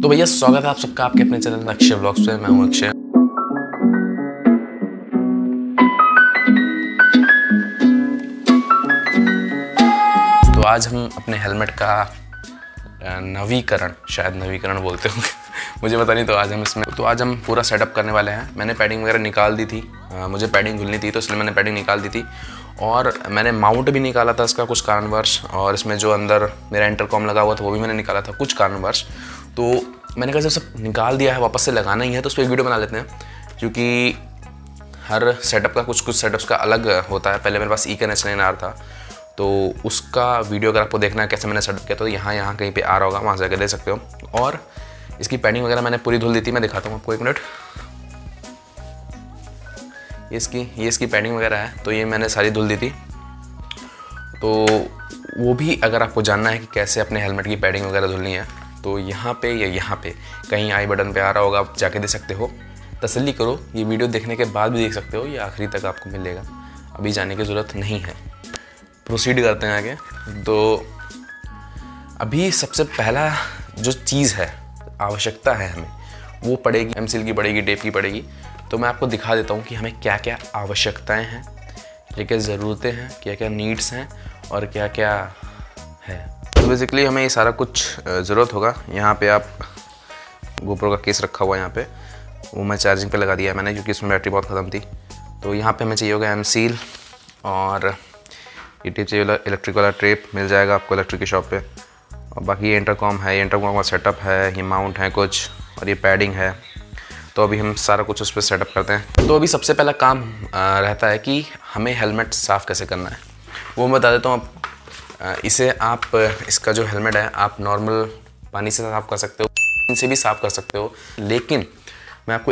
तो भैया स्वागत है आप सबका आपके अपने चैनल अक्षय व्लॉग्स पे। मैं हूं अक्षय। तो आज हम अपने हेलमेट का नवीकरण, शायद नवीकरण बोलते होंगे मुझे पता नहीं। तो आज हम पूरा सेटअप करने वाले हैं। मैंने पैडिंग वगैरह निकाल दी थी, मुझे पैडिंग धुलनी थी तो इसलिए मैंने पैडिंग निकाल दी थी। और मैंने माउंट भी निकाला था इसका कुछ कारणवश, और इसमें जो अंदर मेरा इंटरकॉम लगा हुआ था वो भी मैंने निकाला था कुछ कारणवश। तो मैंने कहा जब सब निकाल दिया है वापस से लगाना ही है तो उस पर एक वीडियो बना लेते हैं, क्योंकि हर सेटअप का कुछ सेटअप्स का अलग होता है। पहले मेरे पास EKN HNR था तो उसका वीडियो अगर आपको देखना है कैसे मैंने सेटअप किया तो यहाँ कहीं पे आ रहा होगा, वहाँ से जाकर दे सकते हो। और इसकी पैडिंग वगैरह मैंने पूरी धुल दी थी। मैं दिखाता हूँ आपको, एक मिनट। ये इसकी पैडिंग वगैरह है, तो ये मैंने सारी धुल दी थी। तो वो भी अगर आपको जानना है कि कैसे अपने हेलमेट की पैडिंग वगैरह धुलनी है तो यहाँ पे या यहाँ पे कहीं आई बटन पे आ रहा होगा, आप जाके दे सकते हो। तसल्ली करो, ये वीडियो देखने के बाद भी देख सकते हो, ये आखिरी तक आपको मिलेगा, अभी जाने की ज़रूरत नहीं है। प्रोसीड करते हैं आगे। तो अभी सबसे पहला जो चीज़ है, आवश्यकता है हमें, वो पड़ेगी M-Seal की पड़ेगी, टेप की पड़ेगी। तो मैं आपको दिखा देता हूँ कि हमें क्या क्या आवश्यकताएं हैं, क्या क्या ज़रूरतें हैं, क्या क्या नीड्स हैं और क्या क्या है। तो बेसिकली हमें ये सारा कुछ ज़रूरत होगा। यहाँ पे आप GoPro का केस रखा हुआ है, यहाँ पे वो मैं चार्जिंग पे लगा दिया है मैंने, क्योंकि इसमें बैटरी बहुत ख़त्म थी। तो यहाँ पे हमें चाहिए होगा M-Seal, और ये टेप चाहिए, इलेक्ट्रिक वाला टेप मिल जाएगा आपको इलेक्ट्रिक की शॉप पे। और बाकी ये इंटरकॉम है, ये इंटरकॉम का सेटअप है, ये माउंट है कुछ, और ये पैडिंग है। तो अभी हम सारा कुछ उस पर सेटअप करते हैं। तो अभी सबसे पहला काम रहता है कि हमें हेलमेट साफ़ कैसे करना है, वो मैं बता देता हूँ। इसे आप, इसका जो हेलमेट है आप नॉर्मल पानी से साफ़ कर सकते हो, इनसे भी साफ़ कर सकते हो। लेकिन मैं आपको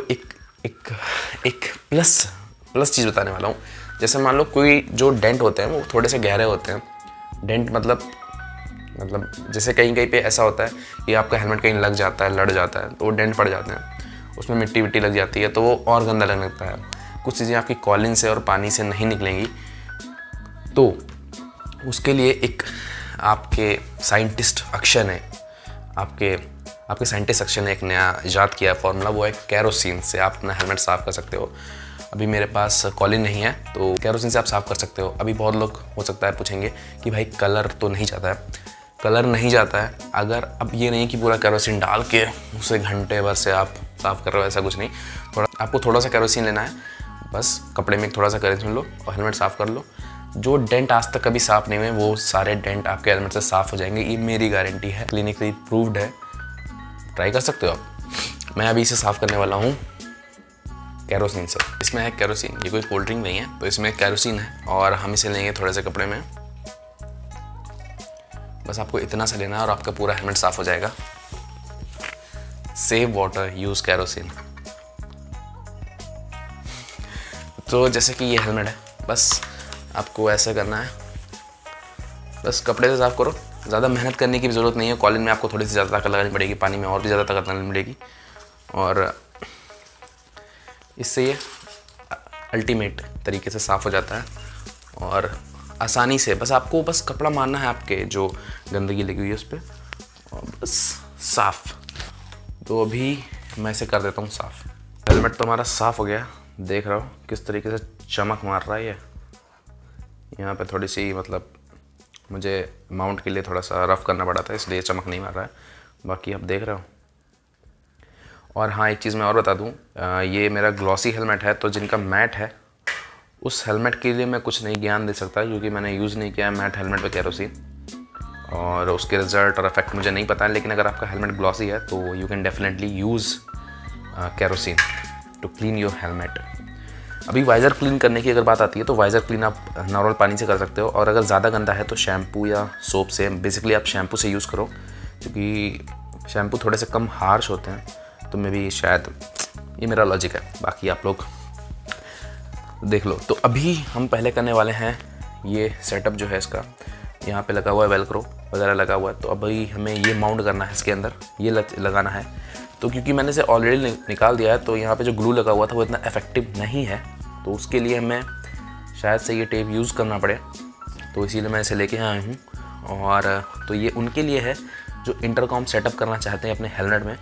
एक प्लस चीज़ बताने वाला हूँ। जैसे मान लो कोई जो डेंट होते हैं वो थोड़े से गहरे होते हैं। डेंट मतलब जैसे कहीं पे ऐसा होता है कि आपका हेलमेट कहीं लग जाता है, लड़ जाता है, तो वो डेंट पड़ जाते हैं, उसमें मिट्टी विट्टी लग जाती है तो वो और गंदा लगने लगता है। कुछ चीज़ें आपकी कॉलिन से और पानी से नहीं निकलेंगी, तो उसके लिए एक आपके साइंटिस्ट अक्षय ने आपके साइंटिस्ट अक्षय ने एक नया ईजाद किया फॉर्मूला, वो है केरोसिन से आप अपना हेलमेट साफ़ कर सकते हो। अभी मेरे पास कॉलिन नहीं है तो केरोसिन से आप साफ़ कर सकते हो। अभी बहुत लोग हो सकता है पूछेंगे कि भाई कलर तो नहीं जाता है। कलर नहीं जाता है अगर, अब ये नहीं कि पूरा केरोसिन डाल के उसे घंटे भर से आप साफ़ कर रहे हो, ऐसा कुछ नहीं। आपको थोड़ा सा केरोसिन लेना है, बस कपड़े में थोड़ा सा केरोसिन लो और हेलमेट साफ़ कर लो। जो डेंट आज तक कभी साफ़ नहीं हुए वो सारे डेंट आपके हेलमेट से साफ़ हो जाएंगे, ये मेरी गारंटी है, क्लिनिकली प्रूव्ड है, ट्राई कर सकते हो आप। मैं अभी इसे साफ़ करने वाला हूँ केरोसिन से। इसमें है केरोसिन, ये कोई कोल्ड ड्रिंक नहीं है, तो इसमें केरोसिन है और हम इसे लेंगे थोड़े से कपड़े में। बस आपको इतना सा लेना है और आपका पूरा हेलमेट साफ़ हो जाएगा। Save water, use kerosene. तो जैसे कि ये हेलमेट है, बस आपको ऐसे करना है, बस कपड़े से साफ़ करो। ज़्यादा मेहनत करने की भी ज़रूरत नहीं है। कॉलिन में आपको थोड़ी सी ज़्यादा ताकत लगानी पड़ेगी, पानी में और भी ज़्यादा ताकत लगानी पड़ेगी, और इससे ये अल्टीमेट तरीके से साफ़ हो जाता है और आसानी से। बस आपको कपड़ा मारना है आपके जो गंदगी लगी हुई है उस पर, और बस साफ़। तो अभी मैं इसे कर देता हूँ साफ़। हेलमेट तो हमारा साफ़ हो गया, देख रहा हो किस तरीके से चमक मार रहा है ये। यहाँ पे थोड़ी सी मुझे माउंट के लिए थोड़ा सा रफ़ करना पड़ा था, इसलिए चमक नहीं मार रहा है, बाकी आप देख रहे हो। और हाँ, एक चीज़ मैं और बता दूँ, ये मेरा ग्लॉसी हेलमेट है, तो जिनका मैट है उस हेलमेट के लिए मैं कुछ नहीं ज्ञान दे सकता, क्योंकि मैंने यूज़ नहीं किया है मैट हेलमेट पे केरोसिन, और उसके रिज़ल्ट और इफेक्ट मुझे नहीं पता है। लेकिन अगर आपका हेलमेट ग्लॉसी है तो you can definitely use kerosene to clean your helmet. अभी वाइज़र क्लीन करने की अगर बात आती है तो वाइज़र क्लीन आप नॉर्मल पानी से कर सकते हो, और अगर ज़्यादा गंदा है तो शैम्पू या सोप से, बेसिकली आप शैम्पू से यूज़ करो, क्योंकि शैम्पू थोड़े से कम हार्श होते हैं। तो मैं भी, शायद ये मेरा लॉजिक है, बाकी आप लोग देख लो। तो अभी हम पहले करने वाले हैं ये सेटअप जो है इसका, यहाँ पे लगा हुआ है वेलक्रो वगैरह लगा हुआ है। तो अभी हमें ये माउंट करना है इसके अंदर, ये लगाना है। तो क्योंकि मैंने इसे ऑलरेडी निकाल दिया है तो यहाँ पे जो ग्लू लगा हुआ था वो इतना इफेक्टिव नहीं है, तो उसके लिए हमें शायद से ये टेप यूज़ करना पड़े, तो इसीलिए मैं इसे लेके आया हूँ। और तो ये उनके लिए है जो इंटरकॉम सेटअप करना चाहते हैं अपने हेलमेट में,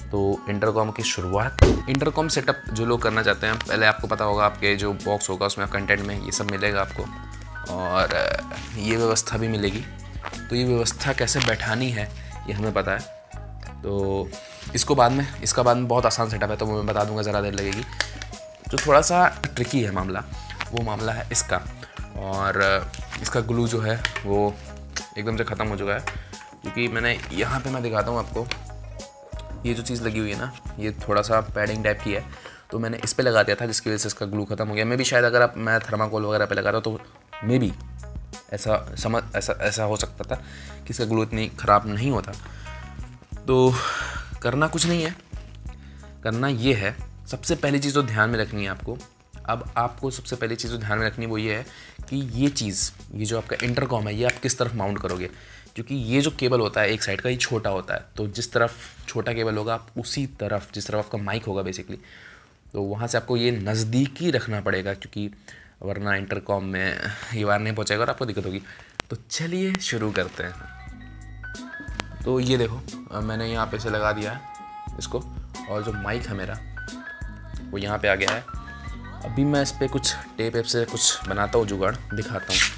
तो इंटरकॉम की शुरुआत, इंटरकॉम सेटअप जो लोग करना चाहते हैं, पहले आपको पता होगा आपके जो बॉक्स होगा उसमें कंटेंट में ये सब मिलेगा आपको, और ये व्यवस्था भी मिलेगी। तो ये व्यवस्था कैसे बैठानी है ये हमें पता है। तो इसका बाद में बहुत आसान सेटअप है, तो मैं बता दूंगा, ज़रा देर लगेगी। जो थोड़ा सा ट्रिकी है मामला, वो मामला है इसका, और इसका ग्लू जो है वो एकदम से ख़त्म हो चुका है, क्योंकि मैंने यहाँ पे मैं दिखाता हूँ आपको, ये जो चीज़ लगी हुई है ना, ये थोड़ा सा पैडिंग टाइप की है, तो मैंने इस पे लगा दिया था, जिसकी वजह से इसका ग्लू ख़त्म हो गया। मैं भी शायद अगर मैं थर्माकोल वगैरह पे लगाता तो मे बी ऐसा हो सकता था कि इसका ग्लू इतनी ख़राब नहीं होता। तो करना कुछ नहीं है, करना ये है, सबसे पहली चीज़ तो ध्यान में रखनी है आपको। अब आपको सबसे पहली चीज़ जो ध्यान में रखनी है वो ये है कि ये जो आपका इंटरकॉम है, ये आप किस तरफ माउंट करोगे, क्योंकि ये जो केबल होता है एक साइड का, ये छोटा होता है, तो जिस तरफ छोटा केबल होगा आप उसी तरफ, जिस तरफ आपका माइक होगा बेसिकली, तो वहाँ से आपको ये नज़दीकी रखना पड़ेगा, क्योंकि वरना इंटरकॉम में ये वायर नहीं पहुँचेगा और आपको दिक्कत होगी। तो चलिए शुरू करते हैं। तो ये देखो मैंने यहाँ पे से लगा दिया है इसको, और जो माइक है मेरा वो यहाँ पे आ गया है। अभी मैं इस पर कुछ टेप से कुछ बनाता हूँ, जुगाड़ दिखाता हूँ।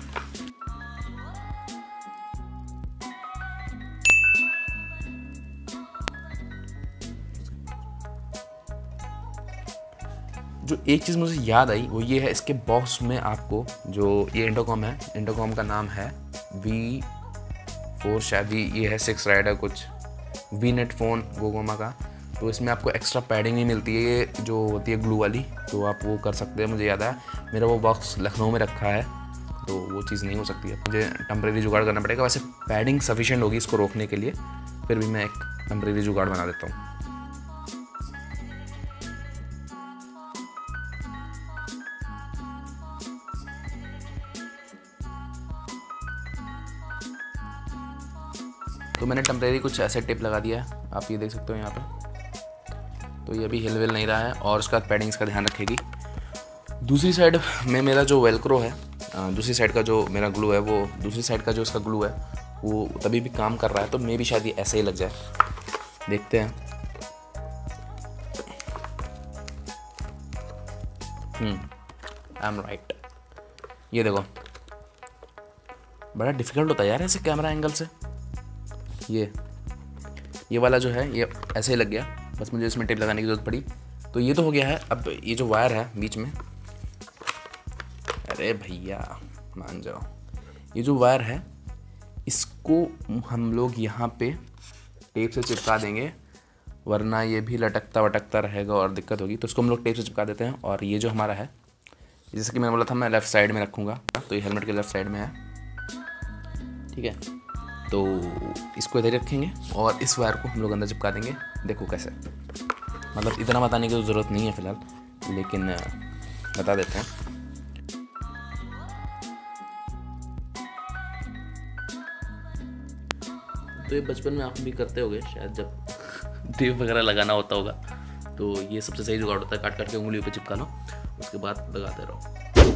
जो एक चीज़ मुझे याद आई वो ये है, इसके बॉक्स में आपको जो ये इंटरकॉम है, इंटरकॉम का नाम है V4 शायद, ये है 6 राइडर कुछ VNet फ़ोन गोगोमा का। तो इसमें आपको एक्स्ट्रा पैडिंग नहीं मिलती है, ये जो होती है ग्लू वाली, तो आप वो कर सकते हैं। मुझे याद है मेरा वो बॉक्स लखनऊ में रखा है, तो वो चीज़ नहीं हो सकती है, मुझे टेम्प्रेरी जुगाड़ करना पड़ेगा। वैसे पैडिंग सफिशिएंट होगी इसको रोकने के लिए, फिर भी मैं एक टेम्प्रेरी जुगाड़ बना देता हूँ। तो मैंने टेम्प्रेरी कुछ ऐसे टिप लगा दिया है, आप ये देख सकते हो यहाँ पे। तो ये अभी हिल विल नहीं रहा है, और उसका पैडिंग इसका ध्यान रखेगी। दूसरी साइड में मेरा जो वेलक्रो है, दूसरी साइड का जो मेरा ग्लू है, वो दूसरी साइड का जो इसका ग्लू है वो तभी भी काम कर रहा है, तो मे भी शायद ये ऐसे ही लग जाए, देखते हैं। I am right. ये देखो बड़ा डिफिकल्ट होता है यार ऐसे कैमरा एंगल से। ये वाला जो है ये ऐसे ही लग गया, बस मुझे इसमें टेप लगाने की ज़रूरत पड़ी। तो ये तो हो गया है। अब ये जो वायर है बीच में, अरे भैया मान जाओ, ये जो वायर है इसको हम लोग यहाँ पे टेप से चिपका देंगे, वरना ये भी लटकता वटकता रहेगा और दिक्कत होगी। तो इसको हम लोग टेप से चिपका देते हैं। और ये जो हमारा है, जैसे कि मैंने बोला था मैं लेफ़्ट साइड में रखूँगा, तो ये हेलमेट के लेफ़्ट साइड में है, ठीक है। तो इसको इधर रखेंगे और इस वायर को हम लोग अंदर चिपका देंगे। देखो कैसे, मतलब इतना बताने की तो ज़रूरत नहीं है फ़िलहाल, लेकिन बता देते हैं। तो ये बचपन में आप भी करते होगे शायद, जब टेप वगैरह लगाना होता होगा, तो ये सबसे सही जुगाड़ होता है, काट काट के उंगलियों पे चिपका लो, उसके बाद लगाते रहो।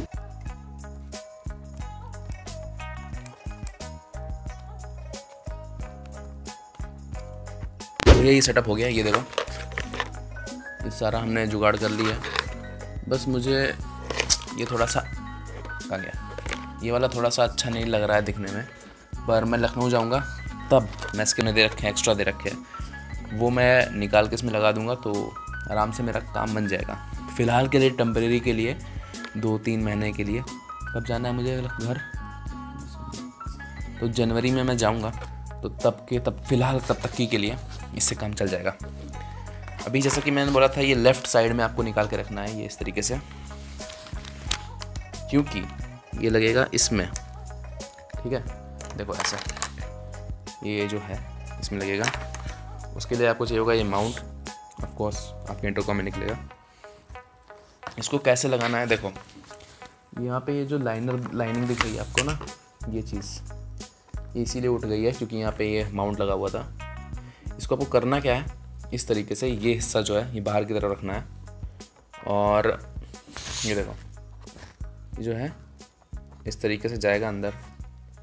ये सेटअप हो गया, ये देखो ये सारा हमने जुगाड़ कर लिया। बस मुझे ये थोड़ा सा कहाँ गया, ये वाला थोड़ा सा अच्छा नहीं लग रहा है दिखने में, पर मैं लखनऊ जाऊंगा तब मैं इसके दे रखे हैं, एक्स्ट्रा दे रखे हैं, वो मैं निकाल के इसमें लगा दूंगा, तो आराम से मेरा काम बन जाएगा। फ़िलहाल के लिए टेम्परेरी के लिए 2-3 महीने के लिए। कब जाना है मुझे घर, तो जनवरी में मैं जाऊँगा, तो तब फ़िलहाल तब तक के लिए इससे काम चल जाएगा। अभी जैसा कि मैंने बोला था, ये लेफ़्ट साइड में आपको निकाल के रखना है, ये इस तरीके से, क्योंकि ये लगेगा इसमें, ठीक है। देखो ऐसा ये जो है इसमें लगेगा। उसके लिए आपको चाहिए होगा ये माउंट, ऑफ कोर्स आपके इंटरकॉम में निकलेगा। इसको कैसे लगाना है, देखो यहाँ पे ये जो लाइनिंग दिख रही है आपको ना, ये चीज़ इसीलिए उठ गई है क्योंकि यहाँ पे ये माउंट लगा हुआ था। इसको आपको करना क्या है, इस तरीके से ये हिस्सा जो है ये बाहर की तरफ रखना है, और ये देखो ये जो है इस तरीके से जाएगा अंदर,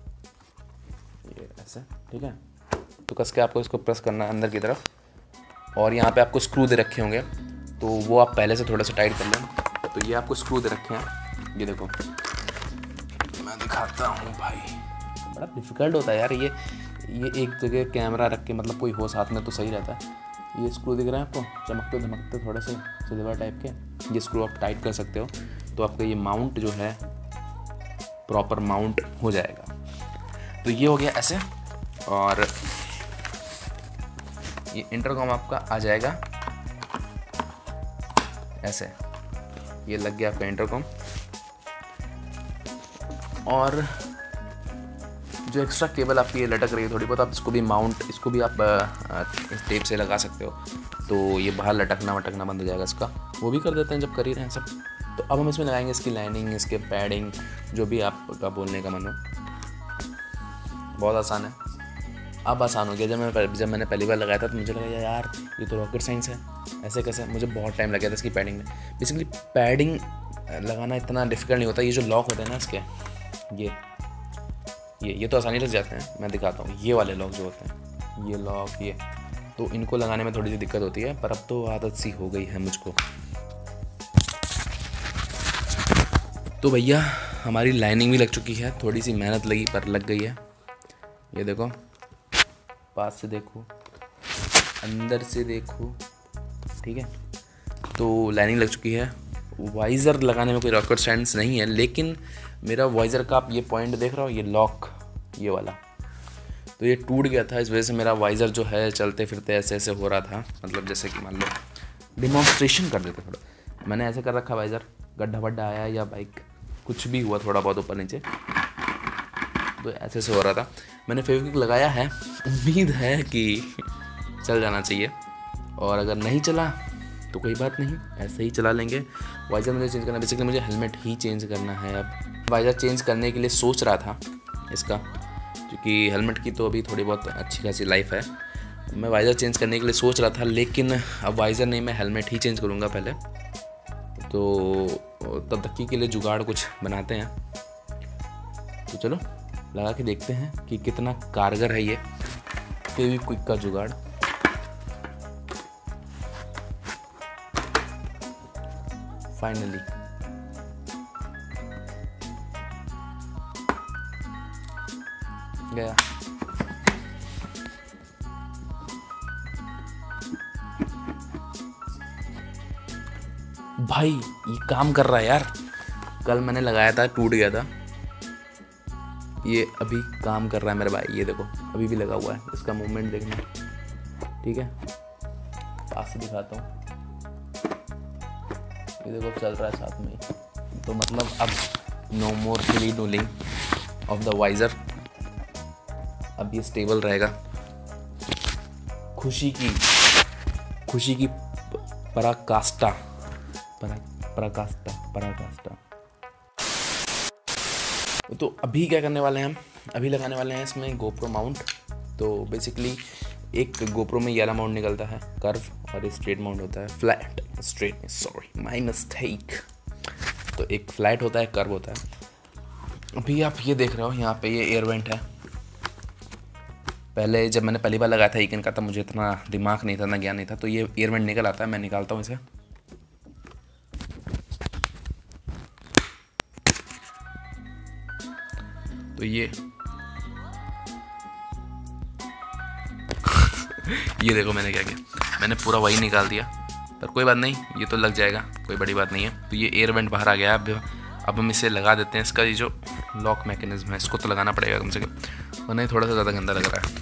ये ऐसे, ठीक है। तो कस के आपको इसको प्रेस करना है अंदर की तरफ, और यहाँ पे आपको स्क्रू दे रखे होंगे, तो वो आप पहले से थोड़ा सा टाइट कर लें। तो ये आपको स्क्रू दे रखे हैं, ये देखो मैं दिखाता हूँ भाई, बड़ा डिफ़िकल्ट होता है यार ये एक जगह कैमरा रख के, मतलब कोई हो साथ में तो सही रहता है। ये स्क्रू दिख रहे हैं आपको, चमकते धमकते थोड़े से सिल्वर टाइप के, ये स्क्रू आप टाइट कर सकते हो, तो आपका ये माउंट जो है प्रॉपर माउंट हो जाएगा। तो ये हो गया ऐसे, और ये इंटरकॉम आपका आ जाएगा ऐसे, ये लग गया आपका इंटरकॉम। और जो एक्स्ट्रा केबल आपकी ये लटक रही है थोड़ी बहुत, आप इसको भी माउंट, इसको भी आप इस टेप से लगा सकते हो, तो ये बाहर लटकना वटकना बंद हो जाएगा इसका। वो भी कर देते हैं जब कर ही रहे हैं सब। तो अब हम इसमें लगाएंगे इसकी लाइनिंग, इसके पैडिंग, जो भी आपका बोलने का मन हो। बहुत आसान है, अब आसान हो गया। जब मैंने पहली बार लगाया था तो मुझे लगा यार ये तो रॉकेट साइंस है, ऐसे कैसे, मुझे बहुत टाइम लगा था इसकी पैडिंग में। बेसिकली पैडिंग लगाना इतना डिफ़िकल्ट नहीं होता। ये जो लॉक होते हैं ना इसके, ये तो आसानी लग जाते हैं, मैं दिखाता हूँ। ये वाले लॉक जो होते हैं, ये लॉक, ये तो इनको लगाने में थोड़ी सी दिक्कत होती है, पर अब तो आदत सी हो गई है मुझको। तो भैया हमारी लाइनिंग भी लग चुकी है, थोड़ी सी मेहनत लगी पर लग गई है। ये देखो, पास से देखो, अंदर से देखो, ठीक है। तो लाइनिंग लग चुकी है। वाइज़र लगाने में कोई रॉकेट साइंस नहीं है, लेकिन मेरा वाइज़र का आप ये पॉइंट देख रहे हो, ये लॉक, ये वाला, तो ये टूट गया था। इस वजह से मेरा वाइज़र जो है चलते फिरते ऐसे ऐसे हो रहा था, मतलब जैसे कि मान लो डिमॉन्स्ट्रेशन कर देते थोड़ा। मैंने ऐसे कर रखा वाइज़र, गड्ढा वड्ढा आया या बाइक कुछ भी हुआ थोड़ा बहुत ऊपर नीचे, तो ऐसे ऐसे हो रहा था। मैंने फेविक्विक लगाया है, उम्मीद है कि चल जाना चाहिए, और अगर नहीं चला तो कोई बात नहीं, ऐसे ही चला लेंगे। वाइज़र मुझे चेंज करना, बेसिकली मुझे हेलमेट ही चेंज करना है। अब वाइज़र चेंज करने के लिए सोच रहा था इसका, क्योंकि हेलमेट की तो अभी थोड़ी बहुत अच्छी खासी लाइफ है। मैं वाइज़र चेंज करने के लिए सोच रहा था, लेकिन अब वाइज़र नहीं, मैं हेलमेट ही चेंज करूँगा पहले। तो तब तक के लिए जुगाड़ कुछ बनाते हैं, तो चलो लगा के देखते हैं कि कितना कारगर है ये फेविक्विक का जुगाड़। फाइनली गया। भाई ये काम कर रहा है यार, कल मैंने लगाया था टूट गया था, ये अभी काम कर रहा है मेरे भाई। ये देखो अभी भी लगा हुआ है, इसका मूवमेंट देखना, ठीक है। पास से दिखाता हूँ, ये देखो चल रहा है साथ में। तो मतलब अब no more silly dueling of the visor, अब ये स्टेबल रहेगा। खुशी की पराकाष्ठा। तो अभी क्या करने वाले हैं हम, अभी लगाने वाले हैं इसमें गोप्रो माउंट। तो बेसिकली एक गोप्रो में ये वाला माउंट निकलता है कर्व, और स्ट्रेट माउंट होता है flat, straight, sorry my mistake. तो एक फ्लैट होता है, कर्व होता है। अभी आप ये देख रहे हो यहाँ पे ये एयर वेंट है। पहले जब मैंने पहली बार लगाया था ईकन का, तब मुझे इतना दिमाग नहीं था, ना ज्ञान नहीं था। तो ये एयर वेंट निकल आता है, मैं निकालता हूँ इसे। तो ये देखो मैंने क्या किया, मैंने पूरा वही निकाल दिया, पर कोई बात नहीं, ये तो लग जाएगा, कोई बड़ी बात नहीं है। तो ये एयर वेंट बाहर आ गया। अब हम इसे लगा देते हैं। इसका ये जो लॉक मैकेनिज्म है, इसको तो लगाना पड़ेगा कम से कम, वरना थोड़ा सा ज़्यादा गंदा लग रहा है।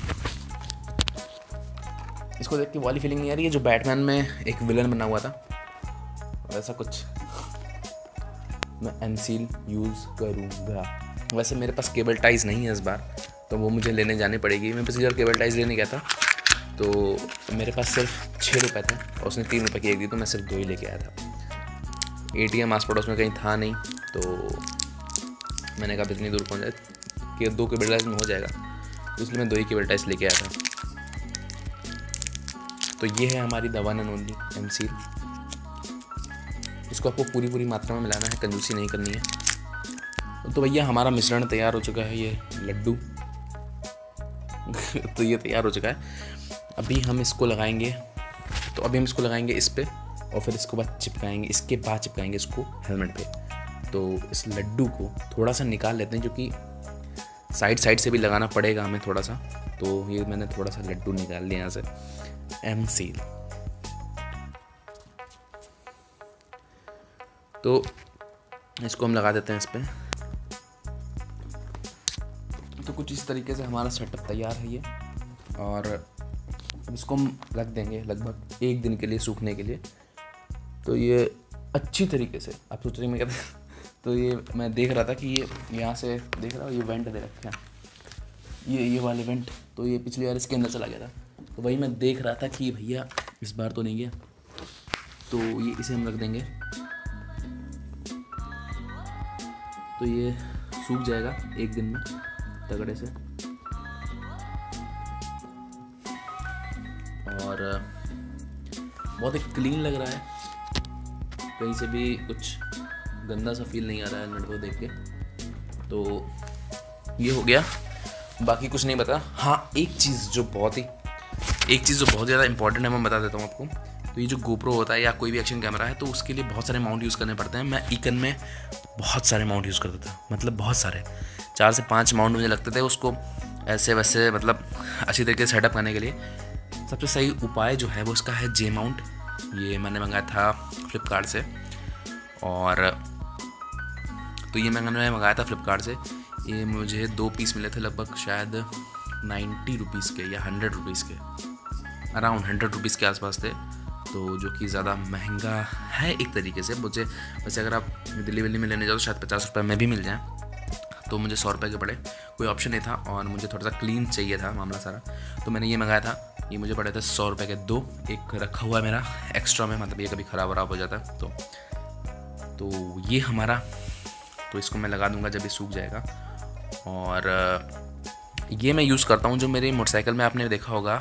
इसको देख के वाली फीलिंग नहीं आ रही है जो बैटमैन में एक विलन बना हुआ था, वैसा कुछ। मैं एमसील यूज़ करूँगा। वैसे मेरे पास केबल टाइज नहीं है इस बार, तो वो मुझे लेने जानी पड़ेगी। मैं पिछली बार केबल टाइज लेने गया था, तो मेरे पास सिर्फ 6 रुपये थे, और उसने 3 रुपये की एक दी, तो मैं सिर्फ 2 ही लेके आया था। ATM आस पड़ोस में कहीं था नहीं, तो मैंने कहा इतनी दूर पहुँच जाए कि 2 केबल टाइज में हो जाएगा, तो इसलिए मैं 2 ही केबल टाइज लेके आया था। तो ये है हमारी the one and only M seal. इसको आपको पूरी मात्रा में मिलाना है, कंजूसी नहीं करनी है। तो भैया हमारा मिश्रण तैयार हो चुका है, ये लड्डू तो ये तैयार हो चुका है। अभी हम इसको लगाएंगे तो अभी हम इसको लगाएंगे इस पे और फिर इसके बाद चिपकाएंगे, इसके बाद चिपकाएंगे इसको हेलमेट पे। तो इस लड्डू को थोड़ा सा निकाल लेते हैं, जो कि साइड से भी लगाना पड़ेगा हमें थोड़ा सा। तो ये मैंने थोड़ा सा लड्डू निकाल लिया यहाँ से, एम सील। तो इसको हम लगा देते हैं इस पे। तो कुछ इस तरीके से हमारा सेटअप तैयार है ये, और अब इसको हम रख देंगे लगभग 1 दिन के लिए सूखने के लिए। तो ये अच्छी तरीके से, आप सोच रहे हैं मैं कहते तो ये मैं देख रहा था कि ये यहाँ से देख रहा हूँ, ये वेंट दे रखे हैं, ये वाले वेंट। तो ये पिछली बार इसके अंदर चला गया था, तो वही मैं देख रहा था कि भैया इस बार तो नहीं गया। तो ये इसे हम रख देंगे, तो ये सूख जाएगा 1 दिन में तगड़े से। और बहुत ही क्लीन लग रहा है, कहीं से भी कुछ गंदा सा फील नहीं आ रहा है हेलमेट को देख के। तो ये हो गया, बाकी कुछ नहीं पता। हाँ, एक चीज़ जो बहुत ज़्यादा इंपॉर्टेंट है मैं बता देता हूँ आपको। तो ये जो गोप्रो होता है या कोई भी एक्शन कैमरा है, तो उसके लिए बहुत सारे माउंट यूज़ करने पड़ते हैं। मैं ईकन में बहुत सारे माउंट यूज़ करता था, मतलब बहुत सारे, 4 से 5 माउंट मुझे लगते थे उसको ऐसे वैसे मतलब अच्छी तरीके से सेटअप करने के लिए। सबसे सही उपाय जो है वो उसका है जे माउंट। ये मैंने मंगाया था फ्लिपकार्ट से, और तो ये मैंने मंगाया था फ्लिपकार्ट से। ये मुझे 2 पीस मिले थे, लगभग शायद 90 रुपीज़ के या 100 रुपीज़ के, अराउंड 100 रुपीज़ के आसपास थे। तो जो कि ज़्यादा महंगा है एक तरीके से मुझे। वैसे अगर आप दिल्ली में लेने जाओ तो शायद 50 रुपये में भी मिल जाए, तो मुझे 100 रुपये के पड़े, कोई ऑप्शन नहीं था। और मुझे थोड़ा सा क्लीन चाहिए था मामला सारा, तो मैंने ये मंगाया था। ये मुझे पड़े थे 100 रुपये के 2। एक रखा हुआ है मेरा एक्स्ट्रा में, मतलब ये कभी ख़राब हो जाता है। तो ये हमारा, तो इसको मैं लगा दूंगा जब ये सूख जाएगा। और ये मैं यूज़ करता हूँ, जो मेरी मोटरसाइकिल में आपने देखा होगा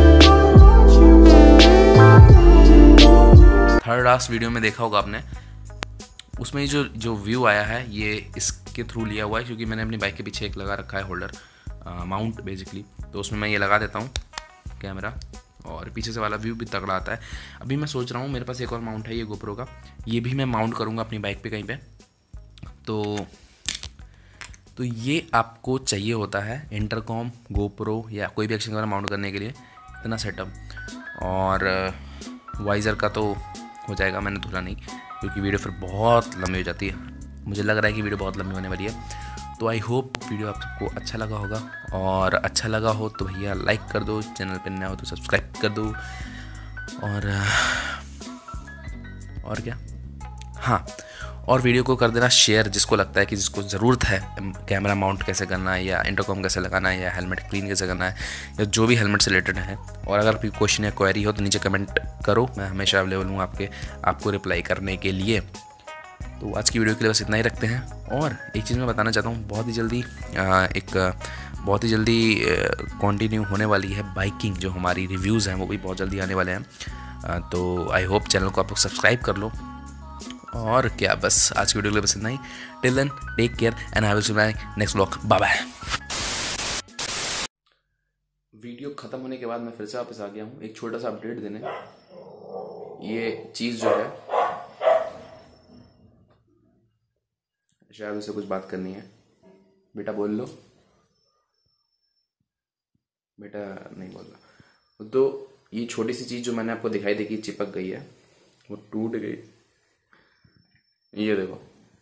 थर्ड लास्ट वीडियो में देखा होगा आपने, उसमें जो व्यू आया है ये इसके थ्रू लिया हुआ है, क्योंकि मैंने अपनी बाइक के पीछे एक लगा रखा है होल्डर, माउंट बेसिकली। तो उसमें मैं ये लगा देता हूँ कैमरा, और पीछे से वाला व्यू भी तगड़ा आता है। अभी मैं सोच रहा हूँ, मेरे पास एक और माउंट है ये गोप्रो का, ये भी मैं माउंट करूँगा अपनी बाइक पे कहीं पे। तो ये आपको चाहिए होता है इंटरकॉम, गोप्रो या कोई भी एक्शन कैमरा माउंट करने के लिए इतना सेटअप। और वाइज़र का तो हो जाएगा, मैंने धुला नहीं क्योंकि वीडियो फिर बहुत लंबी हो जाती है। मुझे लग रहा है कि वीडियो बहुत लंबी होने वाली है। तो आई होप वीडियो आप सबको अच्छा लगा होगा, और अच्छा लगा हो तो भैया लाइक कर दो, चैनल पर नया हो तो सब्सक्राइब कर दो। और क्या, हाँ, और वीडियो को कर देना शेयर, जिसको लगता है कि जिसको ज़रूरत है कैमरा माउंट कैसे करना है, या इंटरकॉम कैसे लगाना है, या हेलमेट क्लीन कैसे करना है, या जो भी हेलमेट से रिलेटेड है। और अगर कोई क्वेश्चन या क्वेरी हो तो नीचे कमेंट करो, मैं हमेशा अवेलेबल हूँ आपको रिप्लाई करने के लिए। तो आज की वीडियो के लिए बस इतना ही रखते हैं। और एक चीज़ मैं बताना चाहता हूँ, बहुत ही जल्दी कंटिन्यू होने वाली है बाइकिंग, जो हमारी रिव्यूज़ हैं वो भी बहुत जल्दी आने वाले हैं। तो आई होप चैनल को आप लोग सब्सक्राइब कर लो। और क्या, बस आज की वीडियो के लिए बस इतना ही। Till then take care and I will see you in next vlog. Bye bye. Video खत्म होने के बाद मैं फिर से वापस आ गया हूँ एक छोटा सा अपडेट देने। ये चीज़ जो है, शायद उससे कुछ बात करनी है। बेटा बोल लो। बेटा नहीं बोल रहा। तो ये छोटी सी चीज़ जो मैंने आपको दिखाई दी कि चिपक गई है, वो टूट गई। ये देखो,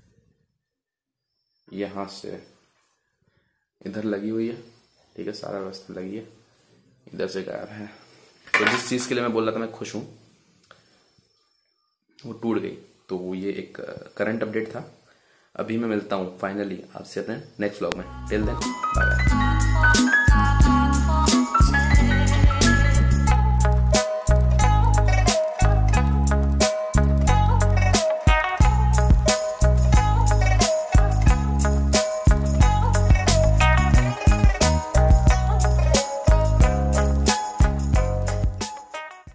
यहाँ से इधर लगी हुई है, ठीक है, सारा रास्ता लगी है, इधर से गायब है। तो जिस चीज़ के लिए मैं बोल रहा था मैं खुश हूँ, वो टूट गई। तो ये एक करंट अपडेट था। अभी मैं मिलता हूँ फाइनली आपसे अपने नेक्स्ट व्लॉग में। Till then bye bye.